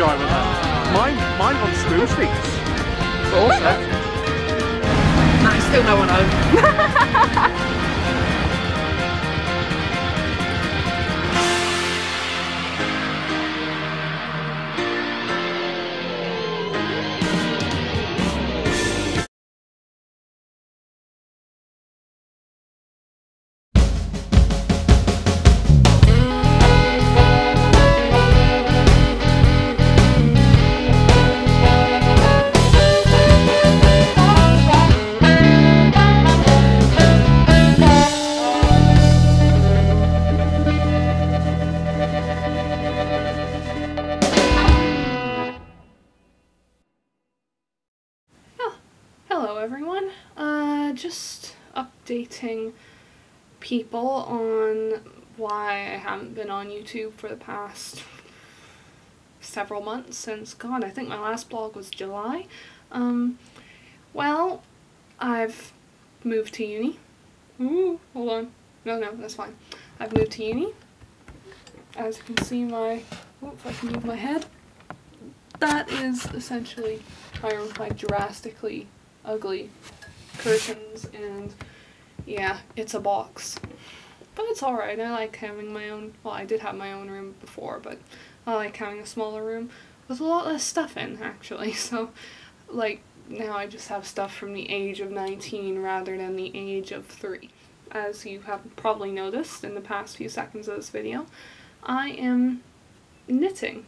try with that. Mine on smooth feet. Also. I still no one home. Hello everyone, just updating people on why I haven't been on YouTube for the past several months since, God, I think my last blog was July. Well, I've moved to uni. Ooh, hold on. No, that's fine. I've moved to uni. As you can see if I can move my head. That is essentially my room, my drastically ugly curtains, and yeah, it's a box. But it's alright, I like having my own, well, I did have my own room before, but I like having a smaller room with a lot less stuff in, actually. So, like, now I just have stuff from the age of 19 rather than the age of 3. As you have probably noticed in the past few seconds of this video, I am knitting.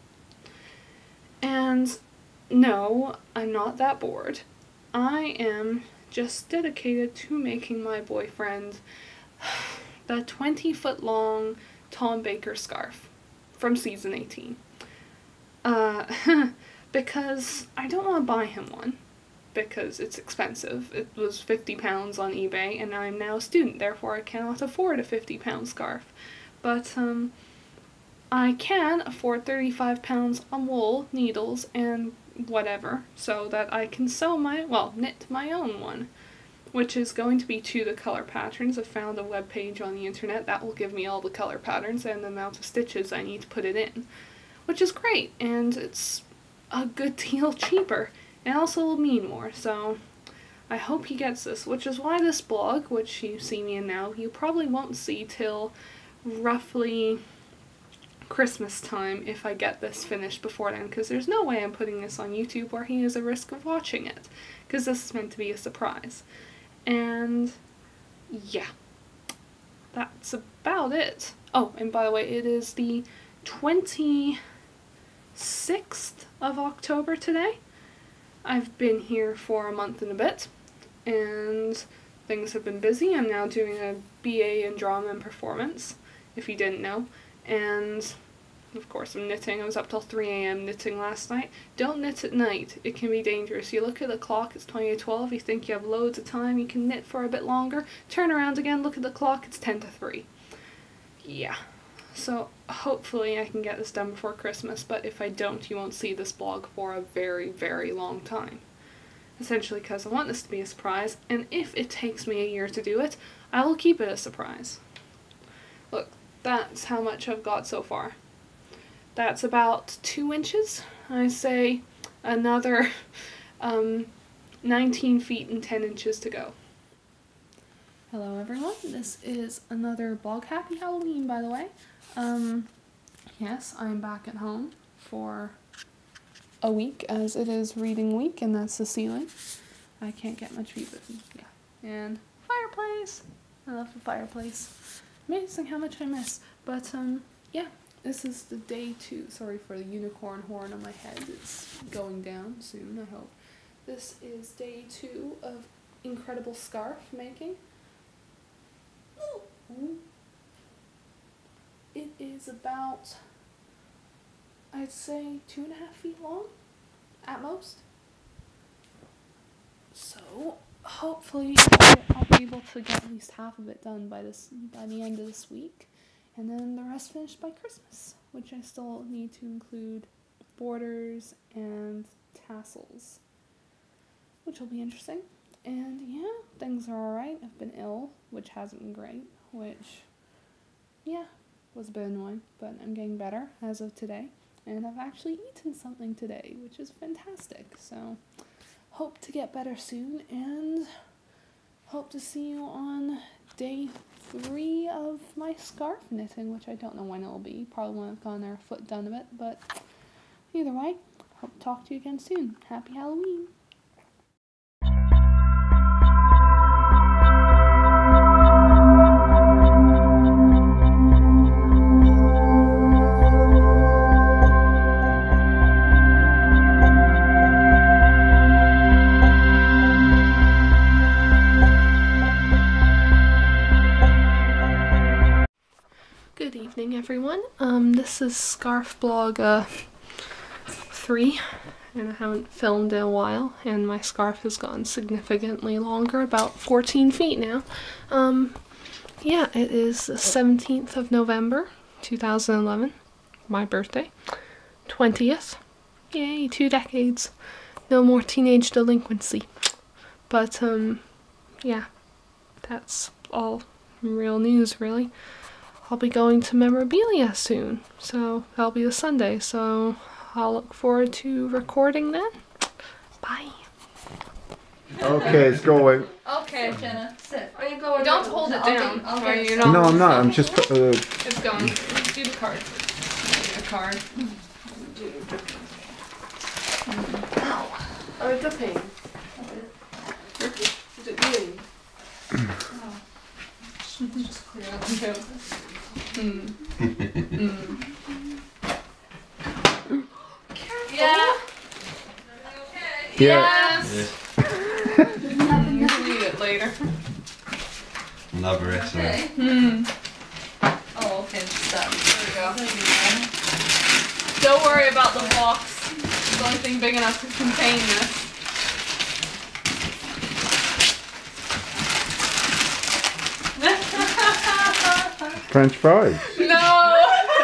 And no, I'm not that bored. I am just dedicated to making my boyfriend the 20-foot long Tom Baker scarf from season 18. Because I don't want to buy him one, because it's expensive. It was £50 on eBay, and I'm now a student, therefore I cannot afford a £50 scarf. But I can afford £35 on wool, needles, and whatever, so that I can knit my own one, which is going to be to the color patterns. I've found a web page on the internet that will give me all the color patterns and the amount of stitches I need to put it in, which is great, and it's a good deal cheaper, and also will mean more, so I hope he gets this, which is why this blog, which you see me in now, you probably won't see till roughly Christmas time if I get this finished before then, because there's no way I'm putting this on YouTube where he has a risk of watching it, because this is meant to be a surprise. And yeah, that's about it. Oh, and by the way, it is the 26th of October today. I've been here for a month and a bit, and things have been busy. I'm now doing a BA in drama and performance, if you didn't know. And of course I'm knitting. I was up till 3 AM knitting last night. Don't knit at night, it can be dangerous. You look at the clock, it's 20 to 12, you think you have loads of time, you can knit for a bit longer, turn around again, look at the clock, it's 10 to 3. Yeah, so hopefully I can get this done before Christmas, but if I don't, you won't see this blog for a very, very long time. Essentially because I want this to be a surprise, and if it takes me a year to do it, I will keep it a surprise. Look, that's how much I've got so far. That's about 2 inches. I say another 19 feet and 10 inches to go. Hello everyone, this is another blog. Happy Halloween, by the way. Yes, I'm back at home for a week, as it is reading week, and that's the ceiling. I can't get much view, but yeah. And fireplace! I love the fireplace. Amazing how much I miss. But, yeah, this is the day 2. Sorry for the unicorn horn on my head. It's going down soon, I hope. This is day 2 of incredible scarf making. Ooh. It is about, I'd say, 2.5 feet long, at most. So, hopefully I'll be able to get at least half of it done by the end of this week, and then the rest finished by Christmas, which I still need to include borders and tassels, which will be interesting. And yeah, things are alright. I've been ill, which hasn't been great, which, yeah, was a bit annoying, but I'm getting better as of today. and I've actually eaten something today, which is fantastic. So hope to get better soon, and hope to see you on day 3 of my scarf knitting, which I don't know when it'll be. Probably when I've gotten our foot done of it, but either way, hope to talk to you again soon. Happy Halloween! Good evening, everyone. This is Scarf Blog 3, and I haven't filmed in a while, and my scarf has gotten significantly longer, about 14 feet now. Yeah, it is the 17th of November, 2011, my birthday, 20th. Yay, 2 decades. No more teenage delinquency. But, yeah, that's all real news, really. I'll be going to memorabilia soon, so that'll be the Sunday, so I'll look forward to recording then. Bye. Okay, it's going. Okay, Jenna, sit. Are you going? Don't hold it down. You're No, I'm not. I'm just. It's going. Do the card. Do the card. Ow. Oh, it's a pain. Is it bleeding? Just clear out the nose. Yeah. Yeah. Yes. You can eat it later. Love it. Okay. Oh, okay. Stop. There we go. Don't worry about the box. It's the only thing big enough to contain this. French fries. No!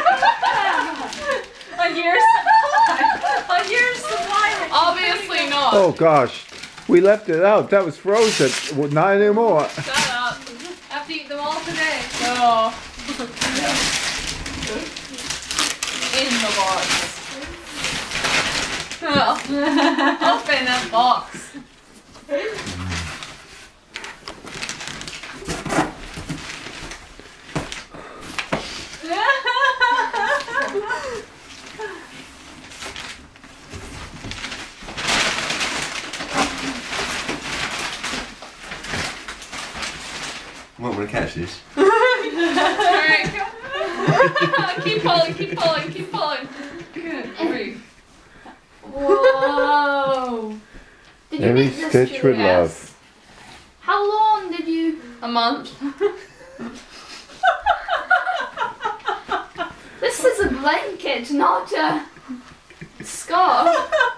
A year's supply. A year's supply. Obviously not. Oh gosh, we left it out. That was frozen. Well, not anymore. Shut up. I have to eat them all today. No. In the box. Open that box. I'm not going to catch this. Alright. Keep pulling, keep pulling, keep pulling. Good grief. Whoa! Did you Every knit this, stitch with Julia? love. How long did you? A month. This is a blanket, not a scarf.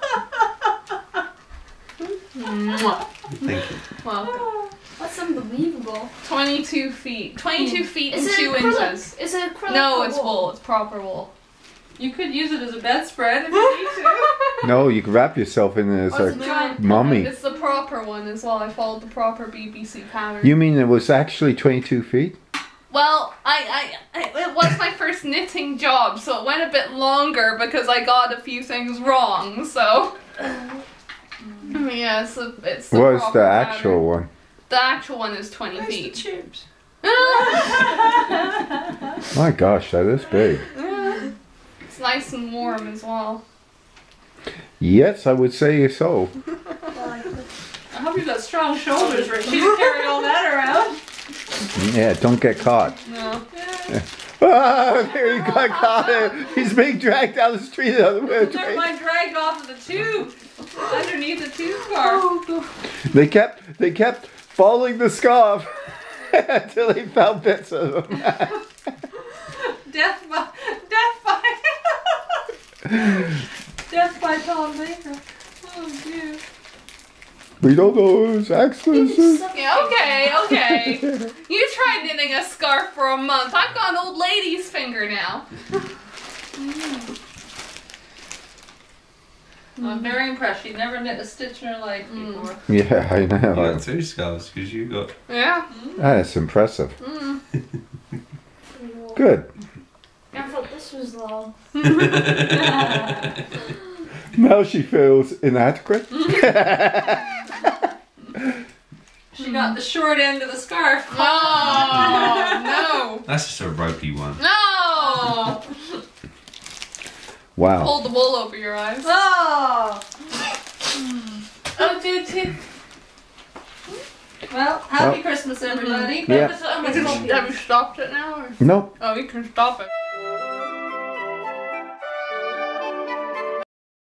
Mwah. Thank you. Welcome. That's unbelievable. 22 feet. 22 feet and Is it 2 acrylic? inches. Is it acrylic? No, or it's wool. It's proper wool. You could use it as a bedspread if you need to. No, you can wrap yourself in it as Or is it a giant? mummy. It's the proper one as well. I followed the proper BBC pattern. You mean it was actually 22 feet? Well, it was my first knitting job, so it went a bit longer because I got a few things wrong, so... Yeah, it's the Was proper the pattern. actual one? The actual one is 20 Where's the feet. chips? My gosh, that is big. It's nice and warm as well. Yes, I would say so. I hope you've got strong shoulders, Rich. You can carry all that around. Yeah, don't get caught. No. Ah, there he got caught. He's being dragged down the street. Never mind, dragged off of the tube. Underneath the tube car. They kept following the scarf until they found bits of them. Death by Tom Baker. Oh dear. We don't know who's accesses. Yeah, okay. You tried knitting a scarf for a month. I've got an old lady's finger now. I'm very impressed. She'd never knit a stitch in her life before. Yeah, I You got know. 2 scarves because you got. Yeah. That's impressive. Mm. Good. I thought this this was long. Now she feels inadequate. She got the short end of the scarf. Oh, That's just a ropey one. no! Wow. Hold the wool over your eyes. Oh! Oh, dude. Well, happy Christmas, everybody. Yeah. Have you stopped it now? Or? Nope. Oh, you can stop it.